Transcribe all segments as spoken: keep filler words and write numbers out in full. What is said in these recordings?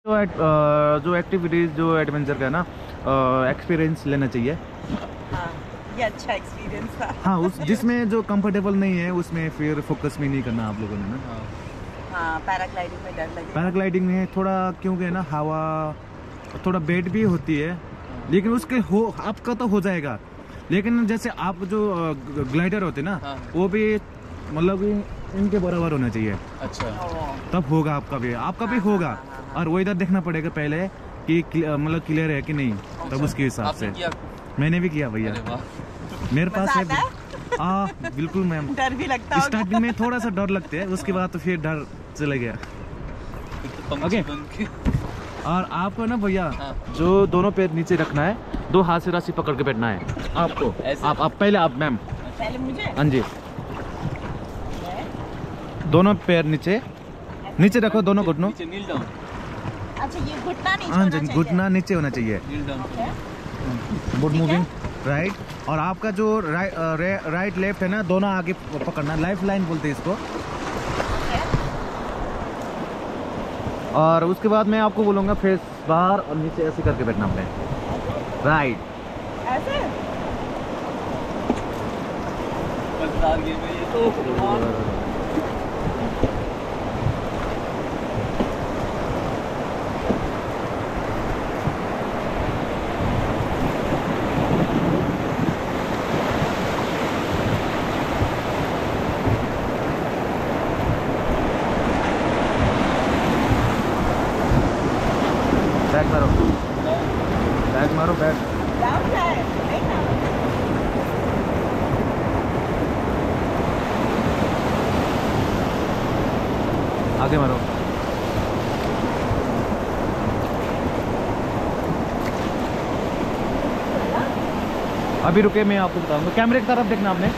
तो एट, जो एक्टिविटीज़ जो एडवेंचर का है ना एक्सपीरियंस लेना चाहिए। हाँ, ये अच्छा एक्सपीरियंस था। हाँ, उस जिसमें जो कंफर्टेबल नहीं है उसमें फिर फोकस भी नहीं करना आप लोगों ने ना। हाँ, पैराग्लाइडिंग में डर लगेगा। पैराग्लाइडिंग में थोड़ा क्योंकि है ना हवा थोड़ा बेड भी होती है, लेकिन उसके हो आपका तो हो जाएगा, लेकिन जैसे आप जो ग्लाइडर होते ना हाँ। वो भी मतलब इनके बराबर होना चाहिए। अच्छा, तब होगा आपका भी, आपका भी होगा। और वो इधर देखना पड़ेगा पहले कि मतलब क्लियर है कि नहीं, तब उसके हिसाब से। मैंने भी किया भैया, मेरे पास है। हाँ बिल्कुल मैम। डर भी लगता है स्टार्टिंग में थोड़ा सा डर लगता है, उसके बाद तो फिर डर चला गया। ओके, और आपको ना भैया हाँ। जो दोनों पैर नीचे रखना है, दो हाथ से रस्सी पकड़ के बैठना है आपको। आप आप पहले आप मैम पहले मुझे। हाँ जी, दोनों पैर नीचे नीचे रखो, दोनों घुटनों। नीचे नील डाउन। अच्छा, ये घुटना नीचे हाँ होना जी, चाहिए। घुटना नीचे होना चाहिए। Kneel down. Boat moving right, और आपका जो राइट राइट लेफ्ट है ना, दोनों आगे पकड़ना, लाइफ लाइन बोलते हैं इसको। और उसके बाद मैं आपको बोलूँगा फेस बाहर और नीचे ऐसे करके बैठना अपने राइट। ऐसे मजेदार गेम है ये तो। बैक मारो, बैक मारो, बैक। डाउन है, नहीं ना? आगे मारो। अभी रुके, मैं आपको बताऊंगा। कैमरे की तरफ देखना आपने।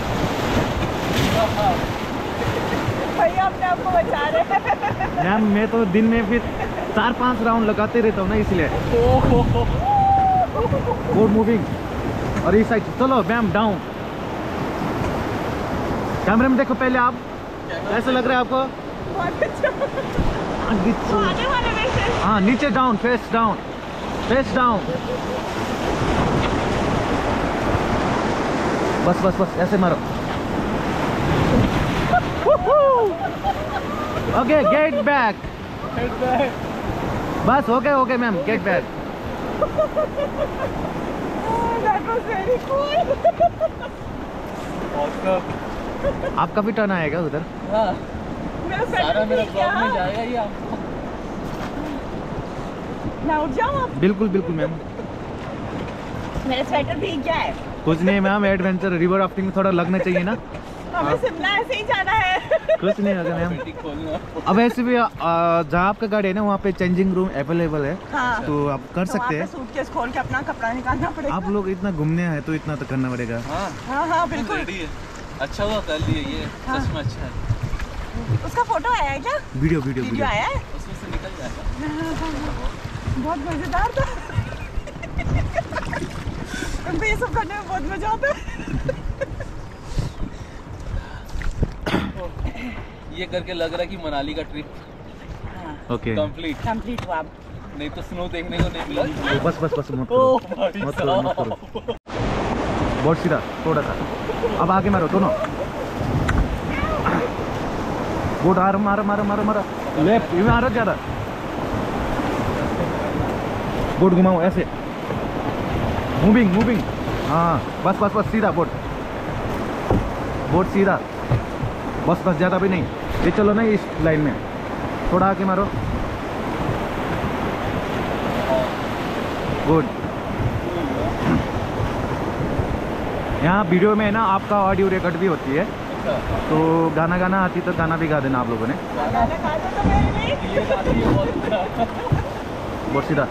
भैया अपने आप को बचा रहे हैं। मैम मैं तो दिन में फिर चार पांच राउंड लगाते रहता हूँ ना, इसलिए। बोट मूविंग और इस साइड चलो मैम, डाउन। कैमरे में देखो पहले आप, कैसे लग रहा है आपको? बहुत अच्छा। वो आने वाले में से। हाँ नीचे down, face down, face down. बस बस बस ऐसे मारो। ओके गेट बैक, बस okay okay ma'am, get back. That was very cool. आपका भी टर्न आएगा उधर। हाँ, मेरा सारा मेरा स्वेटर ब्लॉग में भीग जाएगा ये आपको। गया। मैं उठ जाऊँ अब? बिल्कुल बिल्कुल मैम। मेरा स्वेटर भीग गया है। कुछ नहीं मैम, एडवेंचर रिवर राफ्टिंग में थोड़ा लगना चाहिए ना। हमें शिमला ऐसे ही जाना है। कुछ नहीं होगा मैम। पेटी खोलना। अब ऐसे भी आ, जहाँ आपका गाड़ी है ना वहाँ पे चेंजिंग रूम अवेलेबल है। हाँ। तो आप कर तो सकते हैं। सूटकेस खोल के अपना कपड़ा निकालना पड़ेगा। आप लोग इतना घूमने आए तो इतना तो करना पड़ेगा। हाँ हाँ हाँ बिल्कुल। रेडी है। अच्छा हुआ कर लिए ये। हाँ। सच में अच्छा है। उसका फोटो आया है क्या? वीडियो वीडियो वीडियो आया है? उसमें से निकल जाएगा। बहुत मजेदार था। उनको ये सब करने में बहुत मजा आता है। ये करके लग रहा है कि मनाली का ट्रिप ओके कंप्लीट कंप्लीट हुआ। नहीं तो स्नो देखने को नहीं मिला। बस बस बस मत करो, ओह भाई मत करो, मत करो। साहब। बहुत सीधा थोड़ा सा। अब आगे मारो दोनों। बोट मारो मारो मारो मारो मारो, लेफ्ट ये मारो ज्यादा। बोट घुमाओ ऐसे, मूविंग मूविंग। हाँ बस बस बस सीधा बोट, बोट सीधा, बस बस ज़्यादा भी नहीं। ये चलो ना इस लाइन में, थोड़ा आगे मारो। गुड। यहाँ वीडियो में ना आपका ऑडियो रिकॉर्ड भी होती है, तो गाना गाना आती तो गाना भी गा देना आप लोगों ने। बहुत सीधा,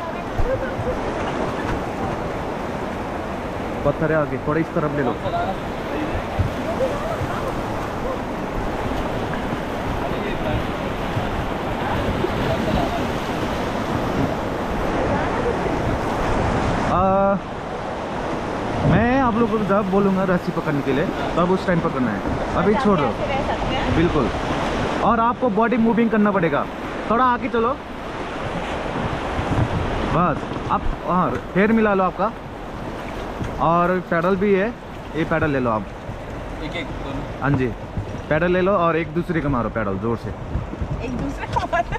पत्थर है आगे, थोड़ा इस तरफ ले लो। आ, मैं आप लोगों को जब बोलूँगा रस्सी पकड़ने के लिए तब उस टाइम पकड़ना है, अभी छोड़ दो। बिल्कुल। और आपको बॉडी मूविंग करना पड़ेगा, थोड़ा आगे चलो। बस आप हाँ फेयर मिला लो आपका, और पैडल भी है, ये पैडल ले लो आप। एक एक दोनों। हाँ जी, पैडल ले लो और एक दूसरे का मारो पैडल जोर से। एक दूसरे को मारो।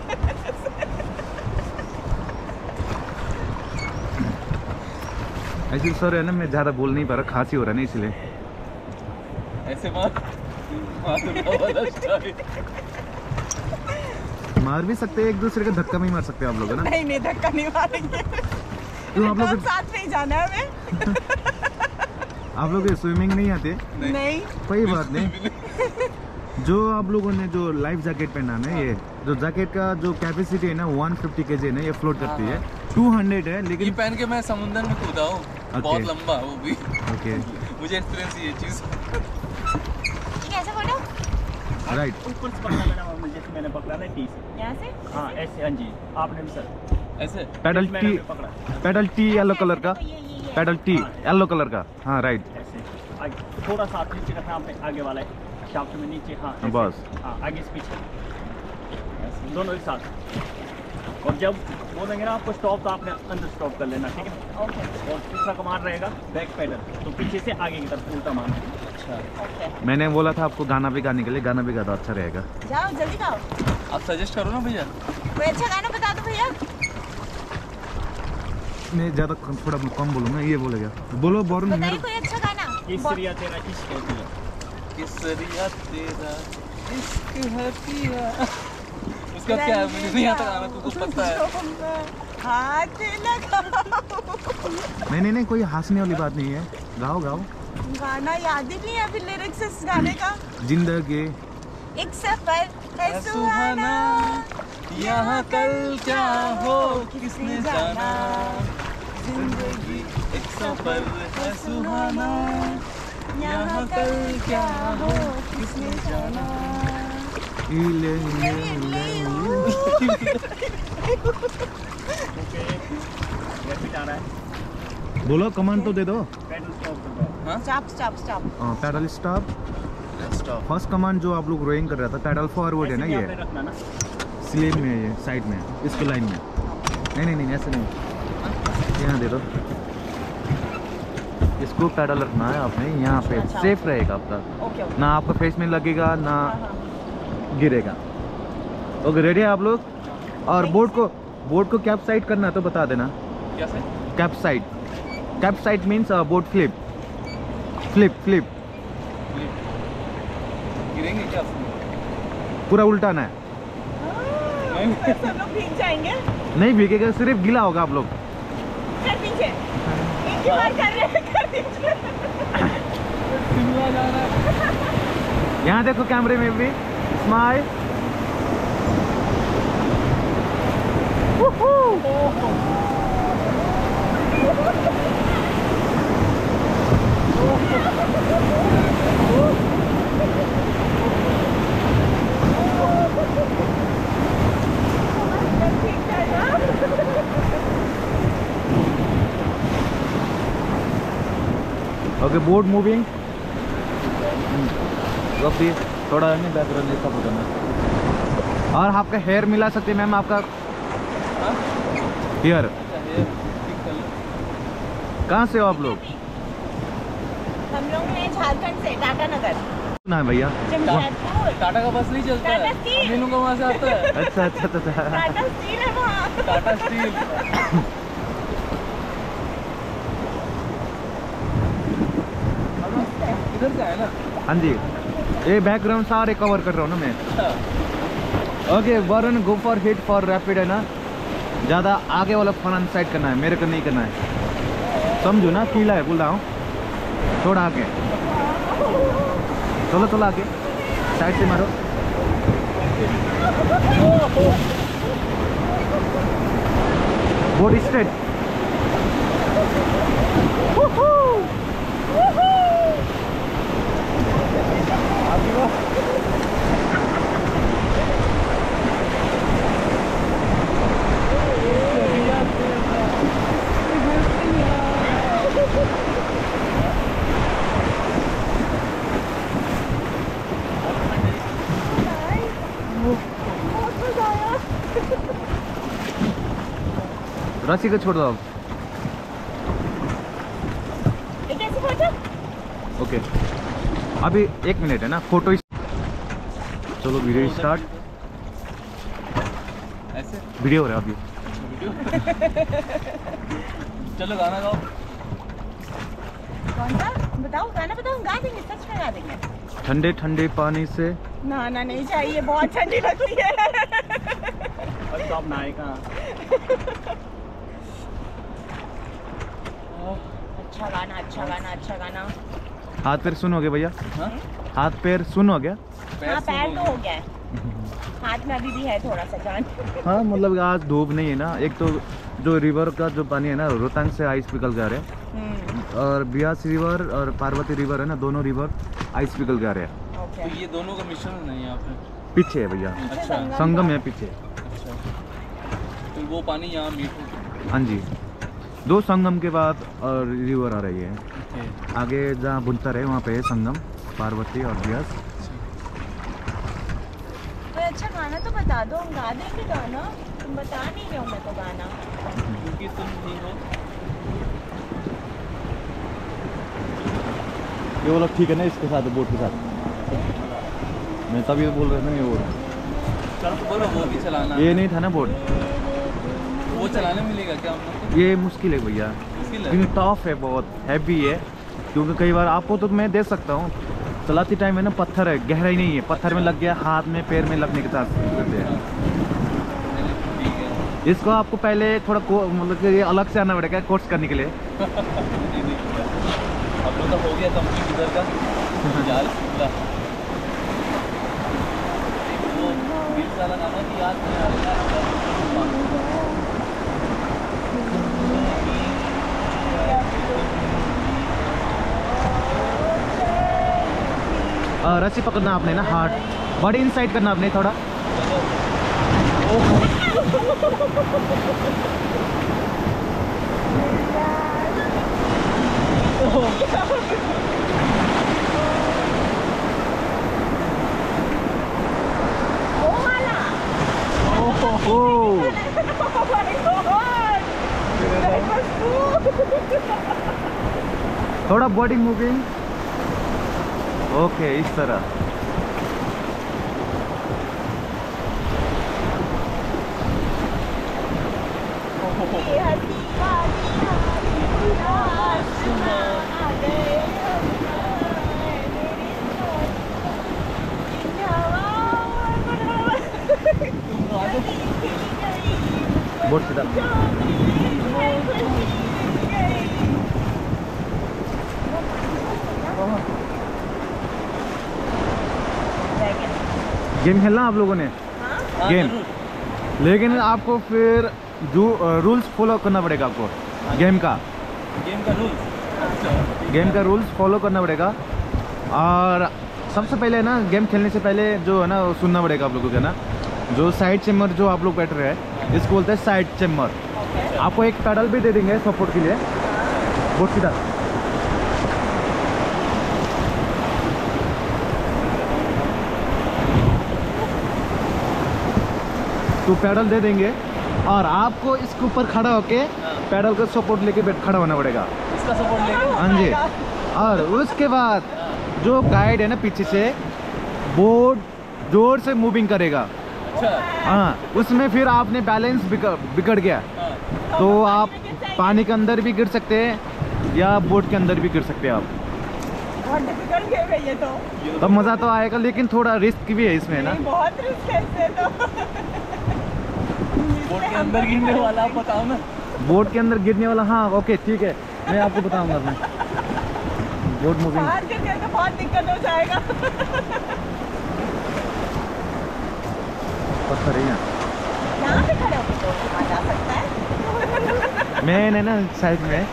ऐसे सर है ना, मैं ज़्यादा बोल नहीं पा रहा, खांसी हो रहा है ना इसलिए। ऐसे मार मार स्टाइल। मार भी सकते हैं एक दूसरे का, धक्का नहीं मार सकते आप लोग है ना। नहीं नहीं धक्का नहीं मारेंगे, क्यों आप तो लोग साथ में ही जाना है हमें। आप लोग स्विमिंग नहीं आते? नहीं, नहीं कोई बात नहीं। जो आप लोगों ने जो लाइफ जैकेट पहना है ना, ये जो जैकेट का जो कैपेसिटी है ना एक सौ पचास केजी है ना, ये फ्लोट करती है। दो सौ है ये लेकिन पहन के मैं समुद्र में कूदा हूँ, बहुत लंबा वो भी। ओके मुझे एक्सपीरियंस ये चीज। कैसे बोलो? राइट। ऊपर से पकड़ा मैंने, और जैसे मैंने पकड़ा ना टी से। यहाँ से? हाँ ऐसे, हाँ जी आपने भी सर ऐसे पैडल मैंने टी, भी पकड़ा पैडल टी येलो कलर का, तो ये ये ये। पैडल टी येलो कलर का। हाँ राइट। ऐसे आगे थोड़ा सा आप नीचे रखना, आपने आगे वाला है शाफ्ट में नीचे। हाँ ऐसे। बस। हाँ आगे से पीछे ऐसे, दोनों एक साथ। और जब बोलेंगे ना आपको स्टॉप, तो आपने अंदर स्टॉप कर लेना, ठीक है। ओके और तीसरा कमांड रहेगा बैक पैडल, तो पीछे से आगे की तरफ उल्टा मारना। अच्छा, ओके। मैंने बोला था आपको गाना भी गाने के लिए, गाना भी गा दो, अच्छा रहेगा। जाओ जल्दी गाओ, आप सजेस्ट करो ना भैया। कोई अच्छा गाना बता दो भैया। मैं ज़्यादा थोड़ा कम बोलूँगा, ये बोलेगा। बोलो बोरुन बताइए मेरे। कोई अच्छा गाना। केसरिया तेरा इश्क है पिया। केसरिया तेरा इश्क है पिया। उसका क्या है, मुझे नहीं आता गाना, तुमको पता है। हाथ लगाओ। नहीं नहीं नहीं, कोई हंसने वाली बात नहीं है, गाओ गाओ। गाना याद ही नहीं है फिर लिरिक्स इस गाने का। जिंदगी एक सफर है सुहाना, यहाँ कल क्या हो किसने जाना। जिंदगी एक सफर है सुहाना, यहाँ कल क्या हो किसने जाना। इले ओके रैपिड आ रहा है। बोलो, कमांड तो दे दो। पैडल स्टॉप कर रहा है। Stop stop stop. Paddle stop. Stop. First command जो आप लोग रोइंग कर रहा था, पैडल फॉरवर्ड है ना, ऐसे भी ये आपने रखना ना। स्लीव में है, ये साइड में है, इसको लाइन में। नहीं नहीं नहीं ऐसे नहीं, यहाँ दे दो। इसको पैडल रखना है आपने यहाँ पे, अच्छा। सेफ रहेगा आपका, ओके ओके। ना आपका फेस में लगेगा ना हाँ, हाँ। गिरेगा। ओके रेडी है आप लोग? और बोर्ड को बोर्ड को कैप साइड करना है तो बता देना। क्या से? Capsize. Capsize means board flip flip flip गिरेंगे क्या? पूरा उल्टाना है। हाँ, सब लोग भीग जाएंगे। नहीं भीगेगा, सिर्फ गीला होगा आप लोग। कर पीछे, एक ही बार कर रहे हैं, कर पीछे। शिमला जाना है। यहाँ देखो कैमरे में भी, smile. Okay board moving. Please थोड़ा है ना बैकग्राउंड इसका बताना। और आपका हेयर मिला सकते हैं मैम, आपका हेयर। कहाँ से हो आप लोग? हम लोग हैं झारखंड से, टाटा नगर। ना है भैया। जमशेदपुर। टाटा का बस नहीं चलता टाटा है, स्टील। हम इन लोगों का वहाँ से आता है। अच्छा अच्छा अच्छा अच्छा। टाटा स्टील है वहाँ। टाटा स्टील। इधर से है ना? हाँ जी, ये बैकग्राउंड सारे कवर कर रहा हूँ ना मैं। Okay Varun go for hit for rapid है ना, ज़्यादा आगे वाला फ्रंट साइड करना है, मेरे को नहीं करना है, समझो ना, कीला है बोल रहा हूँ, थोड़ा आगे चलो चलो आगे, साइड से मारो। Board straight. रस्सी को छोड़ दो अब। ये कैसे फोटो? ओके अभी एक मिनट है ना, फोटो। चलो वीडियो स्टार्ट। ऐसे वीडियो हो रहा है अभी। चलो गाना गाओ। कौन सा बताओ? गाना बताओ, गा देंगे, सच में गा देंगे। ठंडे ठंडे पानी से। ना ना नहीं चाहिए, बहुत ठंडी लगती है। अरे तो आप नहाए कहाँ? अच्छा गाना, अच्छा गाना, अच्छा गाना। हाथ पैर सुन हो गया भैया? हाँ? हाथ पैर सुन हो गया? हाँ पैर तो हो गया है, हाथ में अभी भी है थोड़ा सा जान। हाँ मतलब आज धूप नहीं है ना, एक तो जो रिवर का जो पानी है ना, रोहतांग से आइस पिघल के आ रहे हैं, और ब्यास रिवर और पार्वती रिवर है ना, दोनों रिवर आइस पिघल के आ रहे हैं। ओके। तो ये दोनों का मिश्रण है यहाँ पे। पीछे है भैया, अच्छा संगम है पीछे। अच्छा, तो वो पानी यहाँ मीठ हो। हाँ जी, दो संगम के बाद और रिवर आ रही है। आगे जहाँ बुनतर है वहाँ पे है संगम, पार्वती और ब्यास। कोई अच्छा गाना तो बता दो, हम गा देंगे गाना। तुम बता नहीं रहे हो मैं तो गाना। क्योंकि तुम ही हो। ये वो लोग ठीक है ना, इसके साथ बोट के साथ। मैं तभी बोल रहा था ना ये बोट। चलो तो बोलो वो भी चलाना। ये नहीं था ना बोट। वो चलाने मिलेगा क्या हम लोग को? ये मुश्किल है भैया, मुश्किल है। क्योंकि टफ है, बहुत हैवी है। क्योंकि कई बार आपको तो मैं दे सकता हूँ, चलाती टाइम है ना, पत्थर है, गहराई नहीं है, पत्थर में लग गया, हाथ में पैर में लगने के साथ करते हैं। ठीक है। इसको आपको पहले थोड़ा को- मतलब कि ये अलग से आना पड़ेगा कोर्स करने के लिए। नहीं, नहीं, अब लोग तो हो गया कंप्लीट इधर का जाल शिमला। वो बीस वाला गाना की याद नहीं आ रहा है। आ, रस्सी पकड़ना आपने ना, हार्ड बॉडी इनसाइड करना आपने थोड़ा। वो वाला। Oh Oh my God! That was smooth. थोड़ा बॉडी मूविंग। ओके इस तरह। ये हंसी वाली हमारी आसमां आ गए हम, मेरी सोच की हवाओं में बोट सीधा। गेम खेलना आप लोगों ने? हाँ, गेम। जरूर। लेकिन आपको फिर जो रूल्स फॉलो करना पड़ेगा आपको गेम का। गेम का रूल। अच्छा। गेम का रूल्स फॉलो करना पड़ेगा। और सबसे पहले ना गेम खेलने से पहले जो है ना वो सुनना पड़ेगा आप लोगों को ना, जो साइड चेम्बर जो आप लोग बैठ रहे हैं इसको बोलते हैं साइड चेम्बर। आपको एक पैडल भी दे देंगे सपोर्ट के लिए। बोट सीधा। तो पैडल दे देंगे और आपको इसके ऊपर खड़ा होके पैडल का सपोर्ट लेके बैठ खड़ा होना पड़ेगा। इसका सपोर्ट लेके। हाँ जी। और उसके बाद जो गाइड है ना पीछे से बोट जोर से मूविंग करेगा। अच्छा। हाँ, उसमें फिर आपने बैलेंस बिगड़ बिगड़ गया हाँ। तो आप पानी के अंदर भी गिर सकते हैं या बोट के अंदर भी गिर सकते हैं आप। बहुत डिफिकल्ट गेम है ये तो। तब मज़ा तो आएगा, लेकिन थोड़ा रिस्क भी है इसमें ना। नहीं, बहुत रिस्क है इससे तो। बोट के अंदर गिरने वाला आप बताओ ना। बोट के अंदर गिरने वाला, हाँ ओके ठीक है, मैं आपको बताऊंगा। मैं बोट मूविंग। बाहर गिर गए तो बहुत दिक्कत हो जाएगा। पत्थर है यहाँ। यहाँ पे खड़े होकर तो वहाँ जा सकता है। मैंने ना साइड में।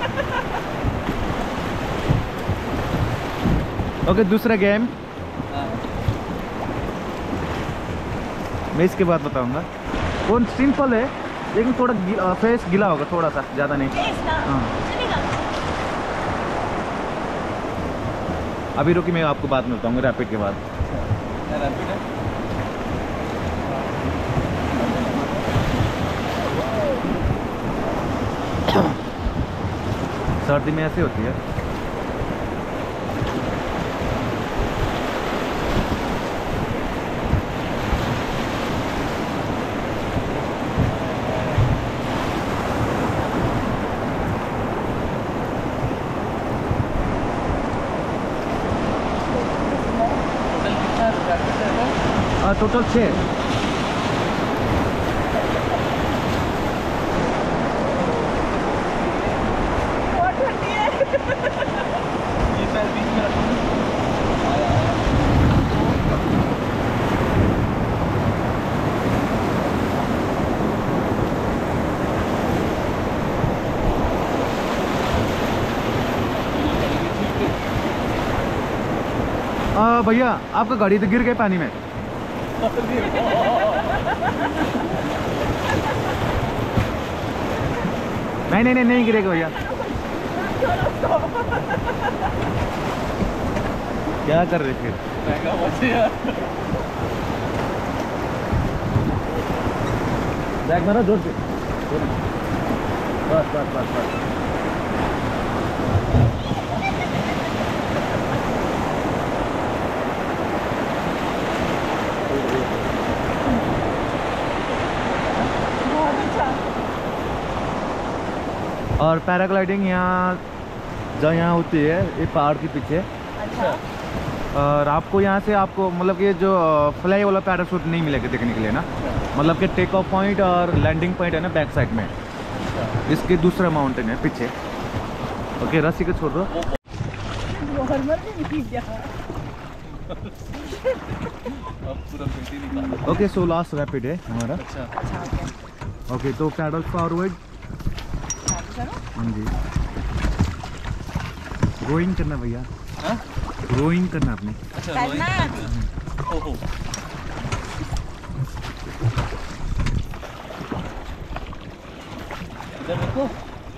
ओके दूसरा गेम हाँ। मैं इसके बाद बताऊंगा। वो सिंपल है लेकिन थोड़ा गी, फेस गीला होगा थोड़ा सा, ज़्यादा नहीं। Yes, ना। हाँ। चलेगा। अभी रुकी, मैं आपको बाद में बताऊंगा रैपिड के बाद। क्या रैपिड है? सर्दी में ऐसे होती है। टोटल छः। बहुत ठंडी है। ये पैर बीच में रखो। आ, भैया आपका गाड़ी तो गिर गई पानी में। नहीं नहीं नहीं नहीं गिरेगा भैया। क्या कर रहे फिर? महंगा बचे यार। बैग मारो जोर से। बस बस बस बस। और पैराग्लाइडिंग यहाँ जहाँ यहाँ होती है ये पहाड़ के पीछे। अच्छा। और आपको यहाँ से आपको मतलब कि जो फ्लाई वाला पैराशूट नहीं मिलेगा देखने के लिए ना, मतलब कि टेक ऑफ पॉइंट और लैंडिंग पॉइंट है ना बैक साइड में, इसके दूसरा माउंटेन है पीछे। ओके रस्सी को छोड़ दो। अब पूरा पेट ही निकालो। ओके सो लास्ट रैपिड है हमारा। अच्छा अच्छा ओके। ओके तो पैडल फॉरवर्ड। हाँ जी रोइंग करना भैया। हाँ? रोइंग करना आपने। अच्छा करना है अभी। ओहो इधर देखो।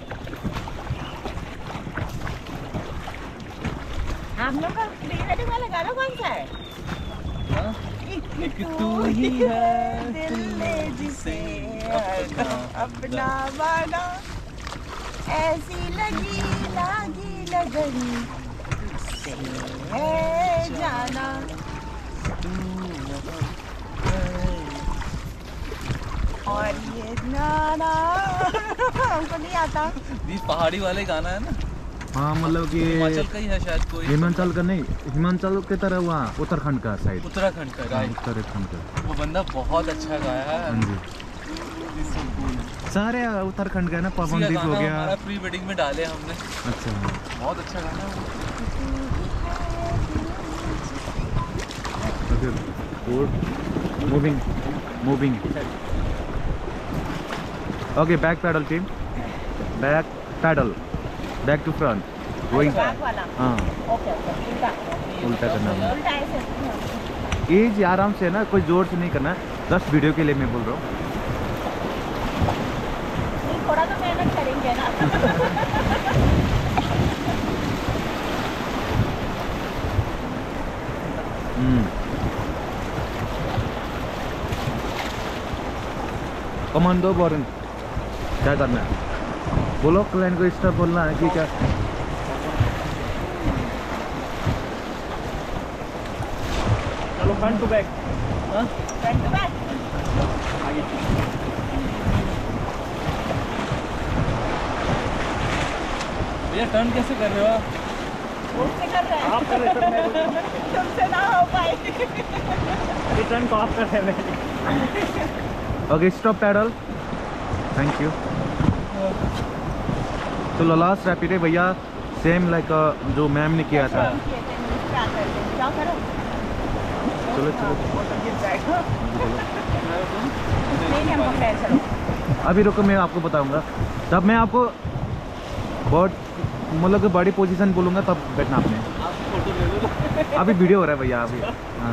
आप लोग का प्री वेडिंग वाला गाना कौन सा है? हाँ? एक तू ही है दिल ने जिसे अपना अपना बना, ऐसी लगी लागी लगनी तुझसे है जाना। और ये नाना हमको नहीं आता। ये पहाड़ी वाले गाना है ना, हाँ मतलब कि हिमाचल का ही है शायद कोई। हिमाचल का नहीं, हिमाचल की तरह वहाँ उत्तराखंड का साइड। उत्तराखंड का राइट। उत्तराखंड का। वो बंदा बहुत अच्छा गाया है। हाँ जी So cool। सारे उत्तराखंड का ना, उसी का पवनदीप हो गाना गया। हमारा प्री वेडिंग में डाले हमने। अच्छा बहुत अच्छा गाना है वो। Moving moving. Okay back paddle team, back paddle, back to front going. Back वाला। हाँ ओके ओके उल्टा उल्टा करना है। उल्टा ऐसे। ये जी आराम से ना, कोई जोर से नहीं करना है, जस्ट वीडियो के लिए मैं बोल रहा हूँ। नहीं, थोड़ा तो मेहनत करेंगे ना। हम्म कमांडो बॉरन क्या करना है? बोलो क्लाइंट को स्टॉप बोलना है कि क्या? चलो फ्रंट टू बैक। हाँ? Front to back. आगे भैया टर्न कैसे कर रहे हो आप? उससे कर रहे हैं। आप कर रहे सर, मैं तुमसे ना हो पाए। रिटर्न को आप कर रहे हैं। Okay stop paddle, thank you. तो लास्ट रैपिड है भैया, सेम लाइक जो मैम ने किया था। क्या कर रहे? क्या करो? चलो चलो नहीं नहीं हमको पैर चलो। अभी रुको, मैं आपको बताऊंगा तब मैं आपको बहुत मतलब कि बॉडी पोजीशन बोलूँगा तब बैठना आपने। आप फोटो ले लो। अभी वीडियो हो रहा है भैया अभी। हाँ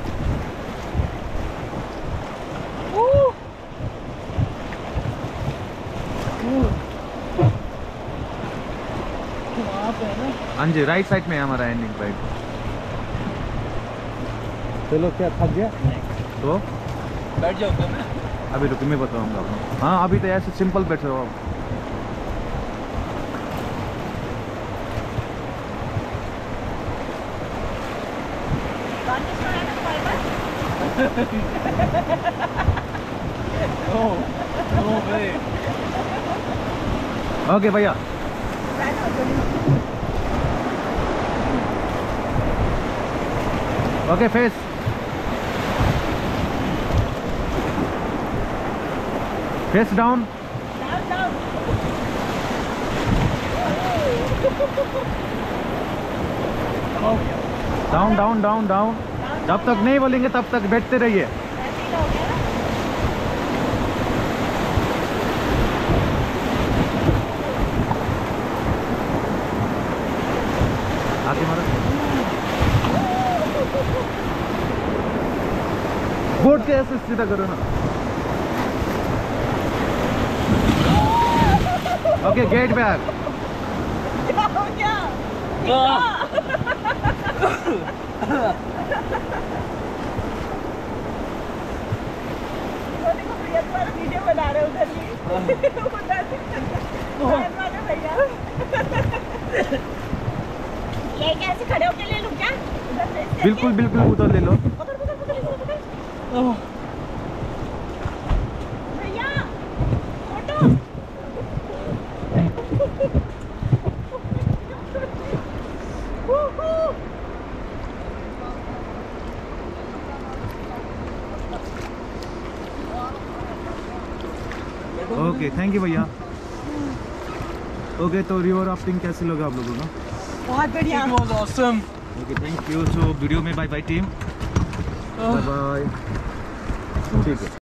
हाँ जी राइट साइड में है हमारा एंडिंग पॉइंट। चलो क्या थक गया तो बैठ जाओ क्या मैं? अभी रुको मैं बताऊंगा आपको। हाँ अभी तो ऐसे सिंपल बैठे हो आप। No, no way. ओके भैया okay face face down Down, down. Down down down down जब तक नहीं बोलेंगे तब तक बैठते रहिए ऐसे ही हो गया ना? आगे मारो बोर्ड के ऐसे सीधा करो ना ओके गेट बैक क्या हो गया? वो देखो भैया तुम्हारा वीडियो बना रहे उधर ही उधर ही बैठ वाले भैया ये कैसे खड़े होके ले लूं क्या उधर से ऐसे बिल्कुल बिल्कुल उधर ले लो पकड़ पकड़ पकड़ इसे पकड़ भैया फोटो ओके थैंक यू भैया ओके तो रिवर राफ्टिंग कैसे लगा आप लोगों को बहुत बढ़िया It was awesome. Okay thank you so video में bye bye team bye bye ठीक है